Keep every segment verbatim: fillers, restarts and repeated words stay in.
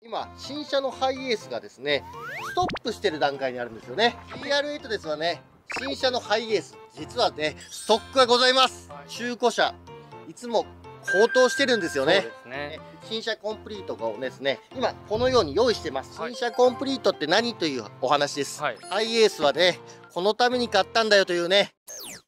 今新車のハイエースがですねストップしてる段階にあるんですよね。 ジーアールエイト ですわね。新車のハイエース実はねストックがございます。中古車いつも高騰してるんですよね。ね、新車コンプリートをですね今このように用意してます。新車コンプリートって何というお話です。はい、ハイエースはねこのために買ったんだよというね。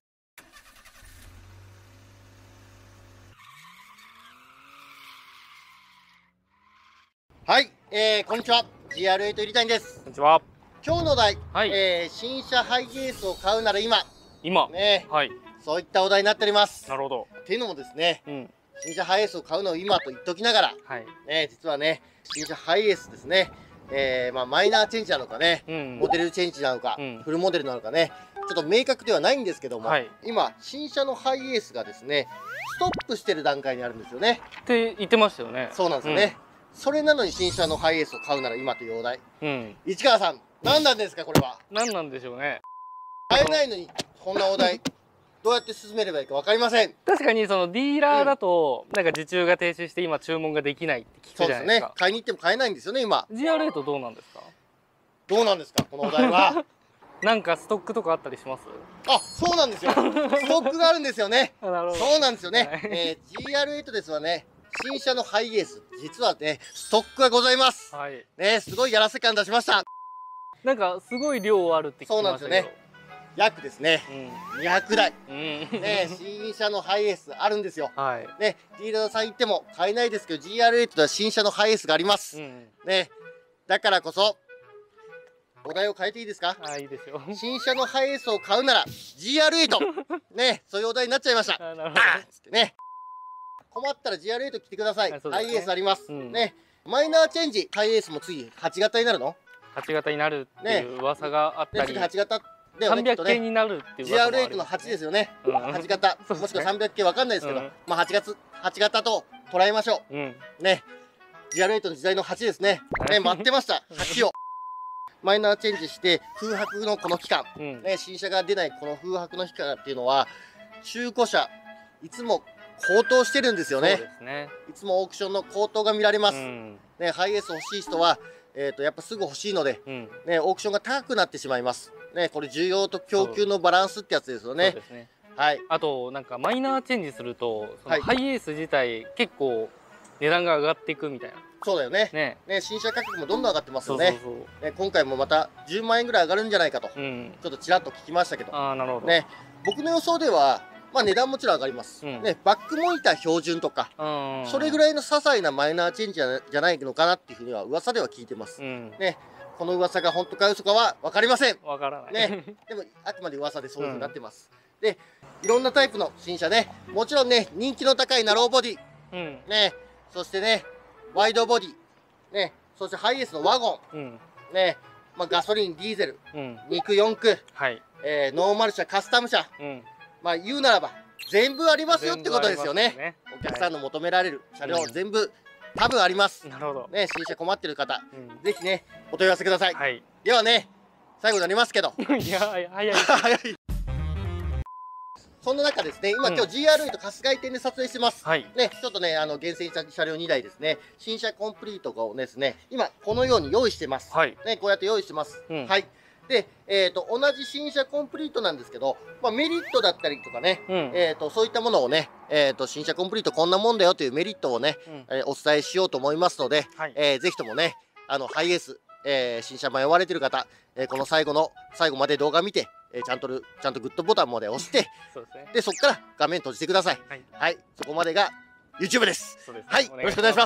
はい、えー、こんにちは。ジーアールエイト 入谷です。 こんにちは。 今日のお題、 はい、 えー、新車ハイエースを買うなら今。 今。 ね、 はい。 そういったお題になっております。 なるほど。 っていうのもですね、 うん、 新車ハイエースを買うのを今と言っておきながら、はい、ね、実はね、新車ハイエースですね、えー、まあマイナーチェンジなのかね、うん、モデルチェンジなのか、うん、フルモデルなのかね、ちょっと明確ではないんですけども、はい、今、新車のハイエースがですね、ストップしてる段階にあるんですよね。 って言ってましたよね。 そうなんですよね。うん、それなのに新車のハイエースを買うなら今というお題。うん、市川さん、何なんですか、これは。 何なんでしょうね。 買えないのに、こんなお題。どうやって進めればいいか分かりません。 確かにそのディーラーだと、うん、なんか受注が停止して今注文ができないって聞くじゃないですか。そうですね。 買いに行っても買えないんですよね今。 ジーアールエイト どうなんですか。どうなんですかこのお題は。 なんかストックとかあったりします？ あ、そうなんですよ。ストックがあるんですよね。なるほど。そうなんですよね。はい、えー、ジーアールエイト ですわね。新車のハイエース実はねストックがございます。はい。ね、すごいやらせ感出しました。 なんかすごい量あるって聞きましたけど。そうなんですよね。 約ですね、うん、にひゃくだい、うん、ね、新車のハイエースあるんですよ。はい、ね、ディーラーさん行っても買えないですけど ジーアールエイト では新車のハイエースがあります。うん、ね、だからこそお題を変えていいですか。 あ、いいですよ。 新車のハイエースを買うなら ジーアールエイト ね、そういうお題になっちゃいました。あ、なるほど。つってね、困ったら ジーアールエイト 来てください。ね、ハイエースあります。うん、ね、マイナーチェンジハイエースも次はち型になるの？ はち型になるっていう噂があったり。 ね、はち型さんびゃく系になるっていうジーアールエイト のはちですよね。はち型、もしくはさんびゃく系わかんないですけど、まあはちがつはち型と捉えましょう。ね、ジーアールエイト の時代のはちですね。ね、待ってました。はちをマイナーチェンジして空白のこの期間、ね、新車が出ないこの空白の期間っていうのは中古車いつも高騰してるんですよね。いつもオークションの高騰が見られます。ね、ハイエース欲しい人はえっとやっぱすぐ欲しいので、ね、オークションが高くなってしまいます。ね、これ需要と供給のバランスってやつですよね。はい。 あとなんかマイナーチェンジすると、そのハイエース自体結構値段が上がっていくみたいな。 そうだよね。ね、ね、新車価格もどんどん上がってますよね。ね、今回もまたじゅうまんえんぐらい上がるんじゃないかと、うん、ちょっとちらっと聞きましたけど。ああ、なるほど。ね、僕の予想では。まあ値段もちろん上がります。うん、ね、バックモニター標準とか、それぐらいの些細なマイナーチェンジじゃないのかなっていうふうには噂では聞いてます。うん、ね、この噂が本当か嘘かは分かりません。 分からない。 ね、でもあくまで噂でそういうふうになってます。うん、で、いろんなタイプの新車ね、もちろんね、人気の高いナローボディ、うん、ね、そしてね、ワイドボディ、ね、そしてハイエースのワゴン、うん、ね、まあガソリン、ディーゼル、うん、肉よんく、はい、えー、ノーマル車、カスタム車、うん、まあ言うならば全部ありますよってことですよね。ね、お客さんの求められる車両、はい、全部多分あります。なるほど。ね、新車困ってる方、うん、ぜひねお問い合わせください。はい、ではね、最後になりますけど。いや早い早い。そんな中ですね、今、うん、今日 ジーアールエイト 春日井店で撮影してます。はい、ね、ちょっとね、あの厳選した車両にだいですね、新車コンプリートをですね、今このように用意してます。はい、ね、こうやって用意してます。うん、はい。で、えーと、同じ新車コンプリートなんですけど、まあ、メリットだったりとかね、うん、えーと、そういったものをね、えーと、新車コンプリートこんなもんだよというメリットをね、うん、えー、お伝えしようと思いますので、はい、えー、ぜひともね、あの、ハイエース、えー、新車迷われてる方、えー、この最後の、最後まで動画見て、えー、ちゃんと、ちゃんとグッドボタンまで押して、そうですね、で、そこから画面閉じてください。はい、はい、そこまでが YouTube です。そうですね、はい、よろしくお願いします。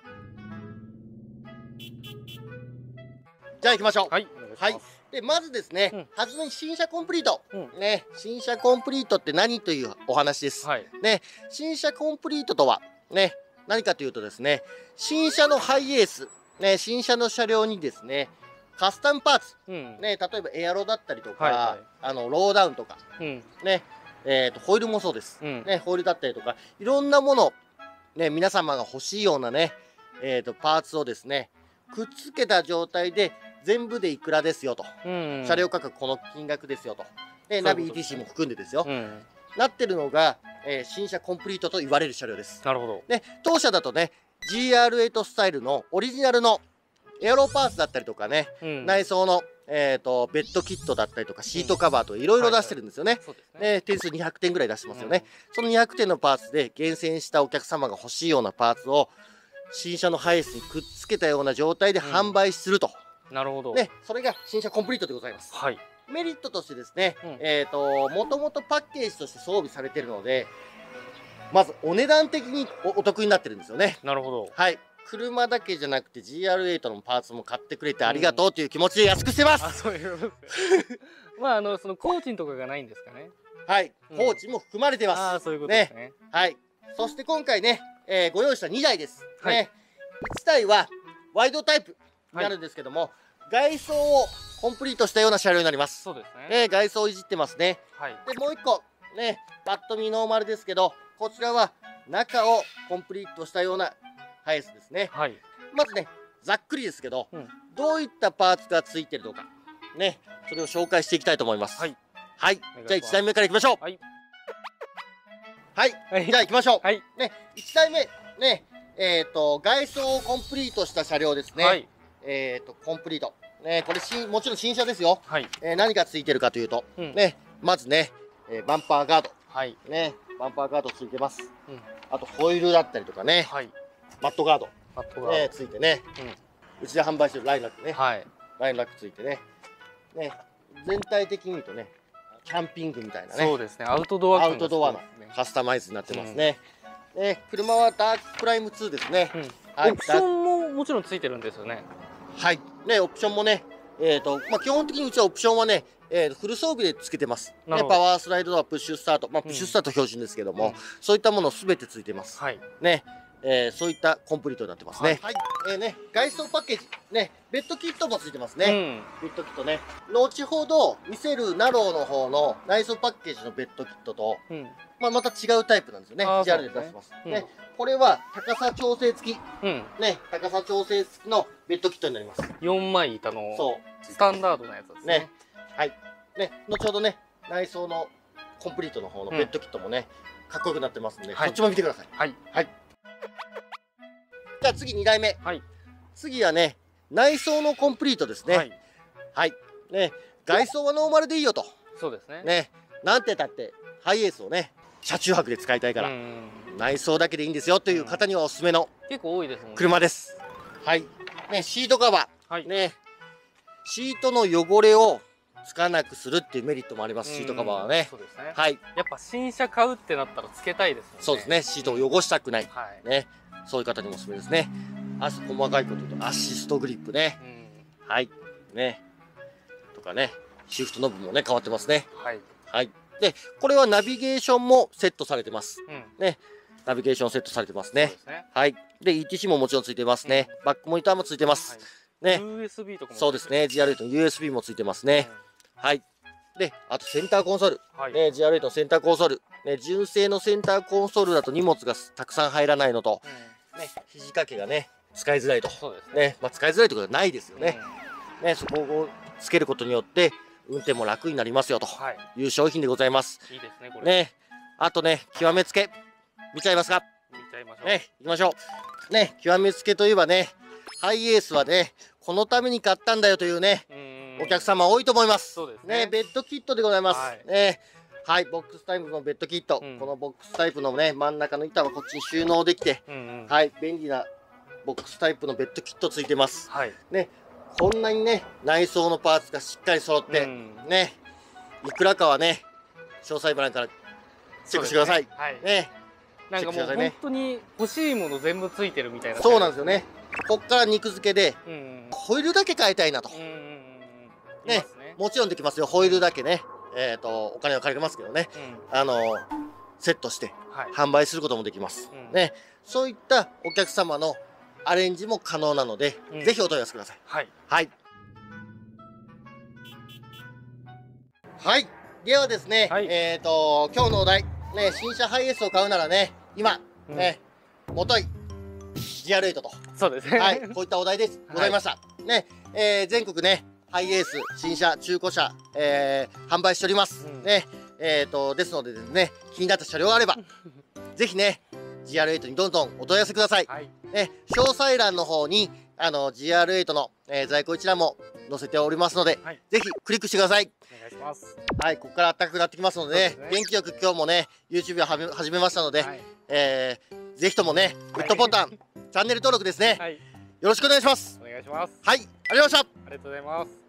じゃあ行きましょう。はい、お願いします。はい、でまずですね、うん、初めに新車コンプリート、うん、ね、新車コンプリートって何というお話です。はい、ね、新車コンプリートとはね、何かというとですね、新車のハイエース、ね、新車の車両にですね、カスタムパーツ、うん、ね、例えばエアロだったりとか、はいはい、あのローダウンとか、うん、ね、えーと、ホイールもそうです、うん、ね、ホイールだったりとか、いろんなもの、ね、皆様が欲しいようなね、えーと、パーツをですね、くっつけた状態で全部でいくらですよと、うんうん、車両価格この金額ですよと、でナビ イーティーシー も含んでですよ、うん、なってるのが、えー、新車コンプリートと言われる車両です。なるほど。で当社だとね、 ジーアールエイト スタイルのオリジナルのエアロパーツだったりとかね、うん、内装の、えー、とベッドキットだったりとかシートカバーとかいろいろ出してるんですよね。で点数にひゃくてんぐらい出してますよね、うん、そのにひゃくてんのパーツで厳選したお客様が欲しいようなパーツを新車のハイエースにくっつけたような状態で販売すると、 うん、なるほど、 ね、それが新車コンプリートでございます。はい、メリットとしてですね、うん、えっともともとパッケージとして装備されているので、まずお値段的に お, お得になってるんですよね。 なるほど。 はい、車だけじゃなくて ジーアールエイト のパーツも買ってくれてありがとうという気持ちで安くしてます。うん、あ、そういうことですまああのその工賃とかがないんですかね。 はい、うん、工賃も含まれてます。 あ、そういうことですね。ね、 はい、そして今回ね、えー、ご用意したにだいです。はい、ね、いちだいはワイドタイプになるんですけども、はい、外装をコンプリートしたような車両になります。そうですね。ね、外装をいじってますね。はい、でもういっこね、パッと見ノーマルですけど、こちらは中をコンプリートしたようなハイエースですね。はい、まずね、ざっくりですけど、うん、どういったパーツがついてるのかね、それを紹介していきたいと思います。はい、はい、じゃあいちだいめからいきましょう。はい、はいはい、じゃあいきましょう。はい、ね、いちだいめね、えっ、ー、と外装をコンプリートした車両ですね。はい、えっとコンプリートね、これしもちろん新車ですよ。はい、えー、何がついてるかというと、うん、ね、まずね、えー、バンパーガード、はい、ね、バンパーガードついてます。うん、あとホイールだったりとかね、はい、マットガード、マットガード、ね、ついてね、うん、うちで販売してるラインラックね、はい、ラインラックついてね、ね、全体的に見るとね、キャンピングみたいなね、そうですね、アウトドア、アウトドアのカスタマイズになってますね。うん、ね、車はダークプライムツーですね。うん、はい、 オプションももちろんついてるんですよね。 はい、ね、オプションもね、えっと、まあ、基本的にうちはオプションはね、えー、フル装備でつけてます。ね、パワースライドドア、プッシュスタート、まあ、プッシュスタート標準ですけども、うん、そういったものすべてついてます。はい、ね、えー、そういったコンプリートになってますね。はい、えー、ね、外装パッケージ、ね、ベッドキットもついてますね。うん、ベッドキットね、後ほど見せるナローの方の内装パッケージのベッドキットと、うん、まあ、また違うタイプなんですよね。ジーアール で出してます。ね、ね、これは高さ調整付き、うん、ね、高さ調整付きのベッドキットになります。 よんまい板のスタンダードなやつですね。ね、 はい、ね、後ほどね、内装のコンプリートの方のベッドキットもね、うん、かっこよくなってますんで、はい、そっちも見てください。はい、はい、じゃあ次にだいめ、はい、次はね、内装のコンプリートですね。はい、はい、ね、外装はノーマルでいいよと。そうですね。ね、なんてたってハイエースをね、車中泊で使いたいから、内装だけでいいんですよという方にはおすすめの結構多いですもんね、 車です。はい、ね、シートカバー、はい、ね、シートの汚れをつかなくするっていうメリットもあります。シートカバーはね。そうですね。はい。 やっぱ新車買うってなったらつけたいですもんね。 そうですね。シートを汚したくない。はい。ね。そういう方にもおすすめですね。あと細かいこと言うとアシストグリップね。うん、はい。ね。とかね。シフトノブもね変わってますね。はい。はい。で、これはナビゲーションもセットされてます。うん、ね。ナビゲーションセットされてますね。そうですね。はい。で、イーティーシー ももちろんついてますね。うん、バックモニターもついてます。はい、ね。 ユーエスビー とかも。 そうですね。ジーアールエイト の ユーエスビー もついてますね。うん、はい。で、あとセンターコンソール。はい、ね、ジーアールエイト のセンターコンソール。ね、純正のセンターコンソールだと荷物がたくさん入らないのと、うん、ね、肘掛けがね、使いづらいと。そうですね。ね、まあ、使いづらいということはないですよね。うん、ね、そこをつけることによって、運転も楽になりますよという商品でございます。いいですね、これ。ね、あとね、極めつけ。見ちゃいますか？見ちゃいましょう。ね、行きましょう。ね、極めつけといえばね、ハイエースはね、このために買ったんだよというね、お客様多いと思います。そうですね。ね、ベッドキットでございます。はい、ね、はい、ボックスタイプのベッドキット、うん、このボックスタイプのね、真ん中の板はこっちに収納できて、うんうん、はい、便利なボックスタイプのベッドキットついてます。はい、ね、こんなにね、内装のパーツがしっかり揃って、うん、ね、いくらかはね、詳細欄からチェックしてください。ね、はい、ね、 なんかもう本当に欲しいもの全部ついてるみたいな。 そうなんですよね。こっから肉付けで、うんうん、ホイールだけ変えたいなと。ね、もちろんできますよ。ホイールだけね、えっと、お金は借りれますけどね、うん、あの、セットして販売することもできます。はい、ね、そういったお客様のアレンジも可能なので、うん、ぜひお問い合わせください。はい。はい。はい。ではですね、はい、えっと、今日のお題、ね、新車ハイエースを買うならね、今、うん、ね、もとい、ジーアールエイト と。そうですね。はい、こういったお題です。ございました。はい、ね、えー、全国ね、ハイエース、新車、中古車、えー、販売しております。うん、ね、えっと、ですのでですね、気になった車両があれば、ぜひね、ジーアールエイト にどんどんお問い合わせください。はい、 ね、詳細欄の方にあの ジーアールエイト の、えー、在庫一覧も載せておりますので、はい、ぜひクリックしてください。 お願いします。 はい、ここから暖かくなってきますので、ね、元気よく今日もね YouTube を始めましたので、はい、えー、ぜひともねグッドボタン、はい、チャンネル登録ですね、はい、よろしくお願いします。 お願いします。 はい、ありがとうございました。 ありがとうございます。